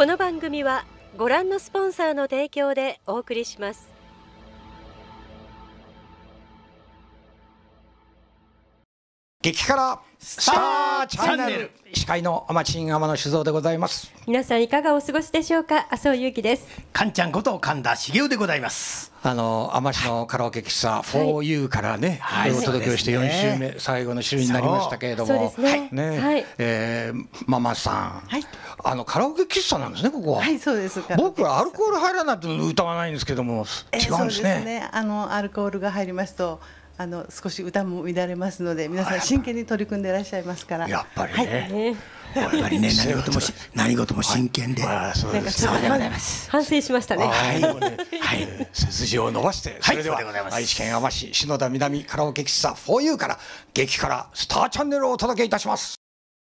この番組はご覧のスポンサーの提供でお送りします。 激辛スターチャンネル、司会の天地天野酒造でございます。 皆さんいかがお過ごしでしょうか。麻生ゆうきです。 かんちゃんこと神田茂雄でございます。 天市のカラオケ喫茶 4U からね、お届けをして4週目、最後の週になりましたけれども、ママさん、カラオケ喫茶なんですね、ここは。 はい、そうです。 僕はアルコール入らないと歌わないんですけども、違うんですね。 アルコールが入りますと少し歌も乱れますので、皆さん真剣に取り組んでいらっしゃいますから。 やっぱりね、 やっぱりね、何事も真剣で。 そうでございます。 反省しましたね。 背筋を伸ばして、それでは愛知県天市篠田南カラオケ喫茶 4U から激辛スターチャンネルをお届けいたします。